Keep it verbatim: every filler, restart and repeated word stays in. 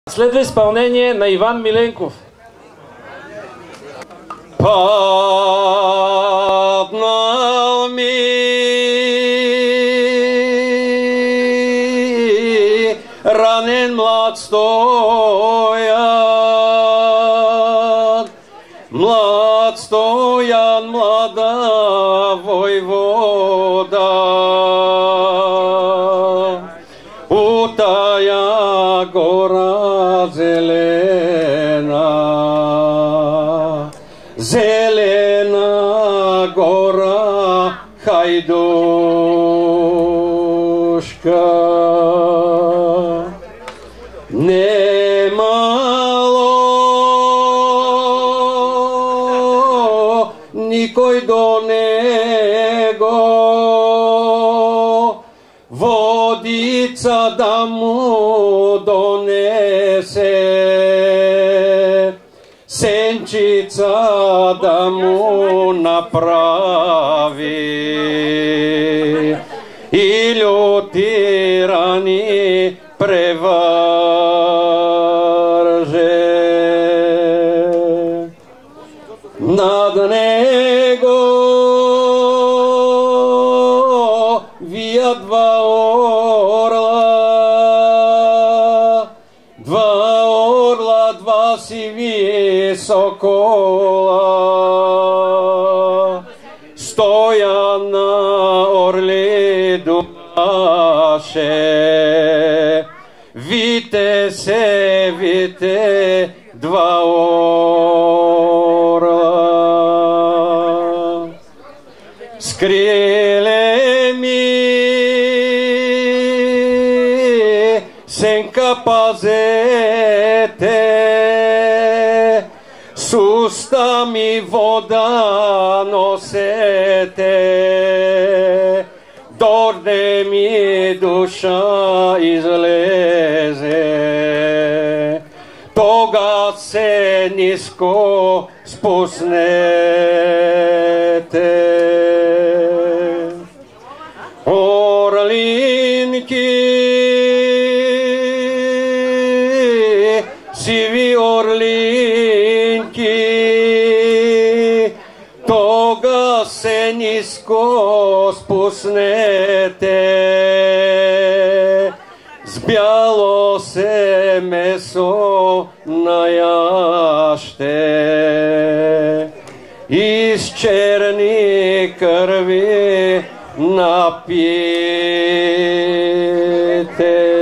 Следва изпълнение на Иван Миленков. Паднал ми ранен млад Стоян, млад Стоян, млада войвода, у тая гора зелена, зелена гора хайдушка. Немало никой до него водица да му донесе, сенчица да му направи и люти рани превърже. Над него вият два орла, два орла, два сиви сокола. Стоян на орли думаше, вите се, вите два орла. С крилеми сенка пазете, с устами вода носете, дорде ми душа излезе, тога се ниско спуснете. Орлинки, сиви орлинки, тога се ниско спуснете, с бяло се месо наяще и с черни кърви напиете.